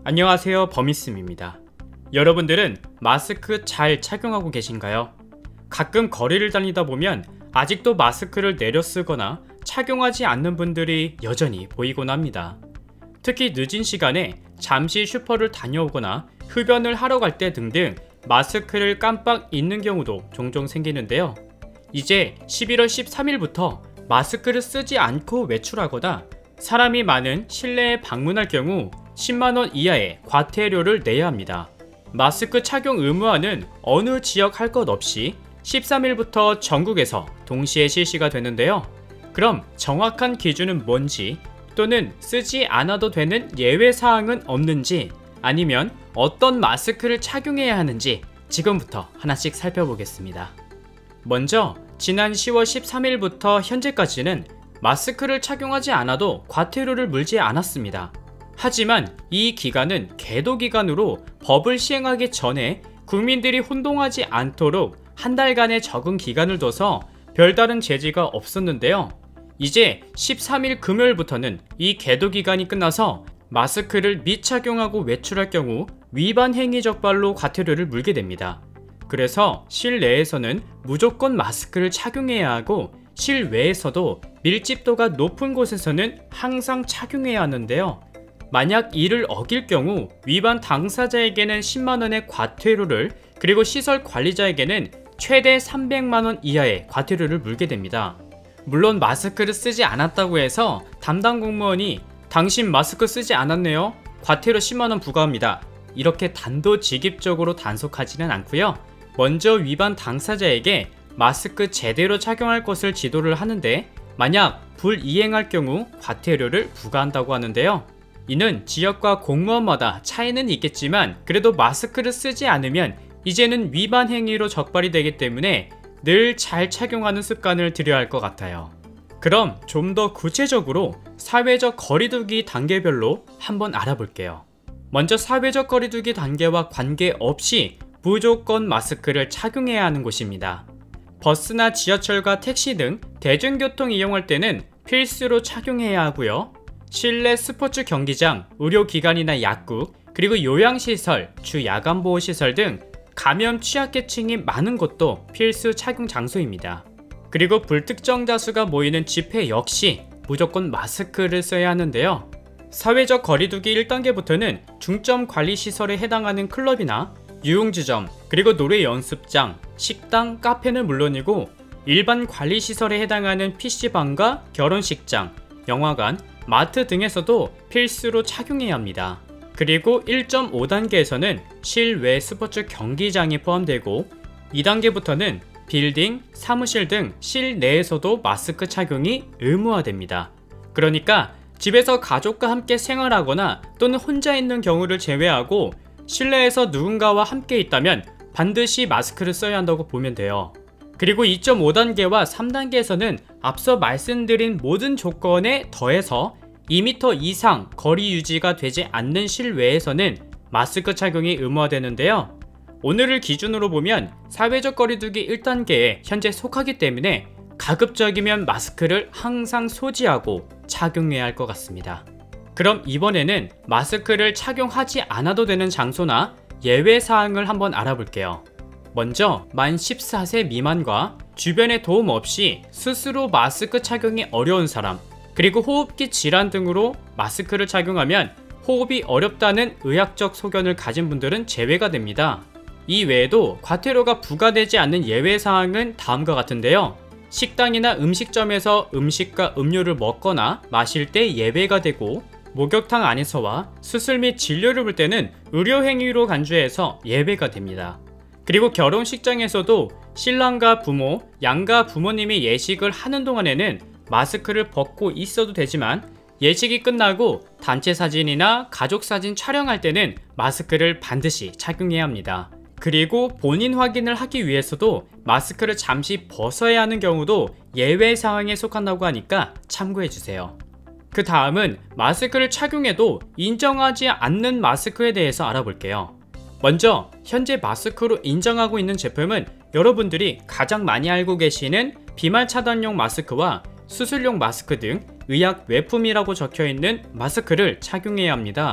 안녕하세요, 범이씀입니다. 여러분들은 마스크 잘 착용하고 계신가요? 가끔 거리를 다니다 보면 아직도 마스크를 내려 쓰거나 착용하지 않는 분들이 여전히 보이곤 합니다. 특히 늦은 시간에 잠시 슈퍼를 다녀오거나 흡연을 하러 갈 때 등등 마스크를 깜빡 잊는 경우도 종종 생기는데요. 이제 11월 13일부터 마스크를 쓰지 않고 외출하거나 사람이 많은 실내에 방문할 경우 10만원 이하의 과태료를 내야 합니다. 마스크 착용 의무화는 어느 지역 할 것 없이 13일부터 전국에서 동시에 실시가 되는데요. 그럼 정확한 기준은 뭔지, 또는 쓰지 않아도 되는 예외사항은 없는지, 아니면 어떤 마스크를 착용해야 하는지 지금부터 하나씩 살펴보겠습니다. 먼저 지난 10월 13일부터 현재까지는 마스크를 착용하지 않아도 과태료를 물지 않았습니다. 하지만 이 기간은 계도기간으로 법을 시행하기 전에 국민들이 혼동하지 않도록 한 달간의 적응 기간을 둬서 별다른 제지가 없었는데요. 이제 13일 금요일부터는 이 계도기간이 끝나서 마스크를 미착용하고 외출할 경우 위반 행위 적발로 과태료를 물게 됩니다. 그래서 실내에서는 무조건 마스크를 착용해야 하고, 실외에서도 밀집도가 높은 곳에서는 항상 착용해야 하는데요. 만약 이를 어길 경우 위반 당사자에게는 10만원의 과태료를, 그리고 시설 관리자에게는 최대 300만원 이하의 과태료를 물게 됩니다. 물론 마스크를 쓰지 않았다고 해서 담당 공무원이 당신 마스크 쓰지 않았네요, 과태료 10만원 부과합니다, 이렇게 단도직입적으로 단속하지는 않고요. 먼저 위반 당사자에게 마스크 제대로 착용할 것을 지도를 하는데, 만약 불이행할 경우 과태료를 부과한다고 하는데요. 이는 지역과 공무원마다 차이는 있겠지만 그래도 마스크를 쓰지 않으면 이제는 위반 행위로 적발이 되기 때문에 늘 잘 착용하는 습관을 들여야 할 것 같아요. 그럼 좀 더 구체적으로 사회적 거리두기 단계별로 한번 알아볼게요. 먼저 사회적 거리두기 단계와 관계없이 무조건 마스크를 착용해야 하는 곳입니다. 버스나 지하철과 택시 등 대중교통 이용할 때는 필수로 착용해야 하고요. 실내 스포츠 경기장, 의료기관이나 약국, 그리고 요양시설, 주야간보호시설 등 감염 취약계층이 많은 곳도 필수 착용 장소입니다. 그리고 불특정 다수가 모이는 집회 역시 무조건 마스크를 써야 하는데요. 사회적 거리두기 1단계부터는 중점관리시설에 해당하는 클럽이나 유흥지점, 그리고 노래 연습장, 식당, 카페는 물론이고 일반 관리시설에 해당하는 PC방과 결혼식장, 영화관, 마트 등에서도 필수로 착용해야 합니다. 그리고 1.5단계에서는 실외 스포츠 경기장이 포함되고, 2단계부터는 빌딩, 사무실 등 실내에서도 마스크 착용이 의무화됩니다. 그러니까 집에서 가족과 함께 생활하거나 또는 혼자 있는 경우를 제외하고 실내에서 누군가와 함께 있다면 반드시 마스크를 써야 한다고 보면 돼요. 그리고 2.5단계와 3단계에서는 앞서 말씀드린 모든 조건에 더해서 2m 이상 거리 유지가 되지 않는 실외에서는 마스크 착용이 의무화되는데요. 오늘을 기준으로 보면 사회적 거리두기 1단계에 현재 속하기 때문에 가급적이면 마스크를 항상 소지하고 착용해야 할 것 같습니다. 그럼 이번에는 마스크를 착용하지 않아도 되는 장소나 예외사항을 한번 알아볼게요. 먼저 만 14세 미만과 주변의 도움 없이 스스로 마스크 착용이 어려운 사람, 그리고 호흡기 질환 등으로 마스크를 착용하면 호흡이 어렵다는 의학적 소견을 가진 분들은 제외가 됩니다. 이 외에도 과태료가 부과되지 않는 예외사항은 다음과 같은데요. 식당이나 음식점에서 음식과 음료를 먹거나 마실 때 예외가 되고, 목욕탕 안에서와 수술 및 진료를 볼 때는 의료행위로 간주해서 예외가 됩니다. 그리고 결혼식장에서도 신랑과 부모, 양가 부모님이 예식을 하는 동안에는 마스크를 벗고 있어도 되지만, 예식이 끝나고 단체 사진이나 가족 사진 촬영할 때는 마스크를 반드시 착용해야 합니다. 그리고 본인 확인을 하기 위해서도 마스크를 잠시 벗어야 하는 경우도 예외 사항에 속한다고 하니까 참고해주세요. 그 다음은 마스크를 착용해도 인정하지 않는 마스크에 대해서 알아볼게요. 먼저 현재 마스크로 인정하고 있는 제품은 여러분들이 가장 많이 알고 계시는 비말 차단용 마스크와 수술용 마스크 등 의약 외품이라고 적혀있는 마스크를 착용해야 합니다.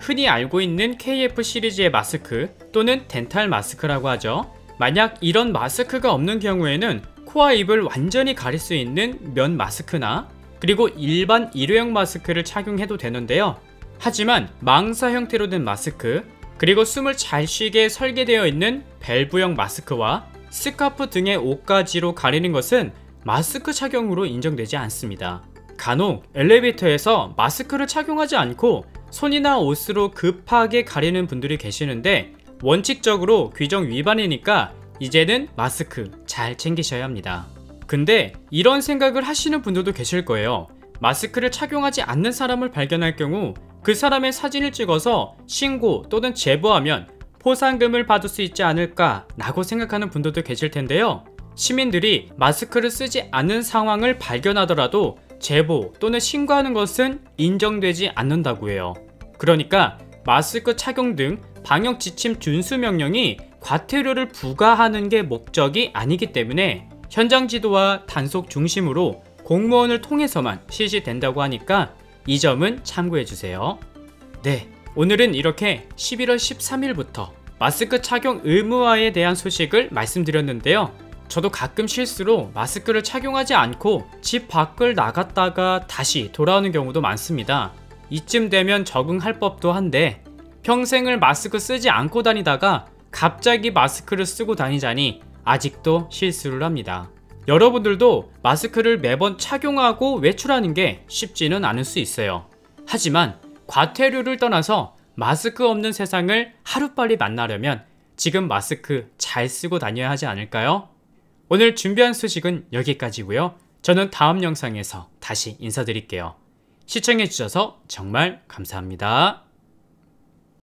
흔히 알고 있는 KF 시리즈의 마스크 또는 덴탈 마스크라고 하죠. 만약 이런 마스크가 없는 경우에는 코와 입을 완전히 가릴 수 있는 면 마스크나 그리고 일반 일회용 마스크를 착용해도 되는데요. 하지만 망사 형태로 된 마스크, 그리고 숨을 잘 쉬게 설계되어 있는 밸브형 마스크와 스카프 등의 옷가지로 가리는 것은 마스크 착용으로 인정되지 않습니다. 간혹 엘리베이터에서 마스크를 착용하지 않고 손이나 옷으로 급하게 가리는 분들이 계시는데 원칙적으로 규정 위반이니까 이제는 마스크 잘 챙기셔야 합니다. 근데 이런 생각을 하시는 분들도 계실 거예요. 마스크를 착용하지 않는 사람을 발견할 경우 그 사람의 사진을 찍어서 신고 또는 제보하면 포상금을 받을 수 있지 않을까 라고 생각하는 분들도 계실 텐데요. 시민들이 마스크를 쓰지 않은 상황을 발견하더라도 제보 또는 신고하는 것은 인정되지 않는다고 해요. 그러니까 마스크 착용 등 방역 지침 준수 명령이 과태료를 부과하는 게 목적이 아니기 때문에 현장 지도와 단속 중심으로 공무원을 통해서만 실시된다고 하니까 이 점은 참고해 주세요. 네, 오늘은 이렇게 11월 13일부터 마스크 착용 의무화에 대한 소식을 말씀드렸는데요. 저도 가끔 실수로 마스크를 착용하지 않고 집 밖을 나갔다가 다시 돌아오는 경우도 많습니다. 이쯤 되면 적응할 법도 한데 평생을 마스크 쓰지 않고 다니다가 갑자기 마스크를 쓰고 다니자니 아직도 실수를 합니다. 여러분들도 마스크를 매번 착용하고 외출하는 게 쉽지는 않을 수 있어요. 하지만 과태료를 떠나서 마스크 없는 세상을 하루빨리 만나려면 지금 마스크 잘 쓰고 다녀야 하지 않을까요? 오늘 준비한 소식은 여기까지고요. 저는 다음 영상에서 다시 인사드릴게요. 시청해주셔서 정말 감사합니다.